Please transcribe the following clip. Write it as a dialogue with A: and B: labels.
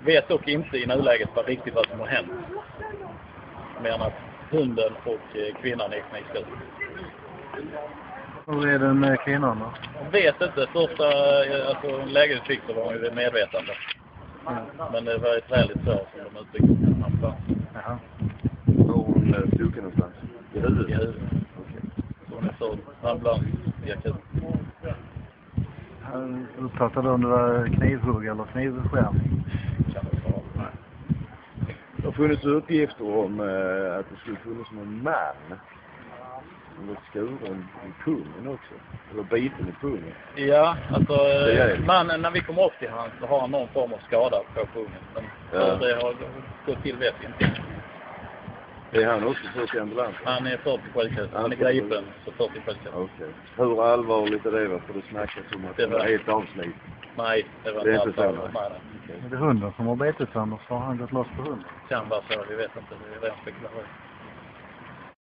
A: vet dock inte i nuläget vad som har hänt. Mer än att hunden och kvinnan är knivskuren.
B: Hur är det med kvinnan då?
A: Jag vet inte. Första läget fick så var hon ju medvetande. Men det var ett väldigt sår som de uttryckte.
B: Jaha.
C: Var hon stucken någonstans? I huvudet?
A: I huvudet. Så hon är så ambulans i akut.
B: Uppfattade du om det var knivhugg eller knivskärm?
C: Det har funnits uppgifter om att det skulle funnits någon man som var skuren i pungen också. Eller biten i pungen.
A: Ja, alltså mannen när vi kommer upp till han så har han någon form av skada på pungen. Men det har gått till vet vi inte.
C: Är han också först i ambulans?
A: Han är först i sjukhus. Han är gripen så först i sjukhus.
C: Okej. Hur allvarligt är det? För det snackas om att det var helt avsnitt.
A: Nej, det var
C: inte så.
B: Är det hunden som har betit honom så har han gått loss på hunden?
A: Kan vara så, vi vet inte. Det är rent spekulation.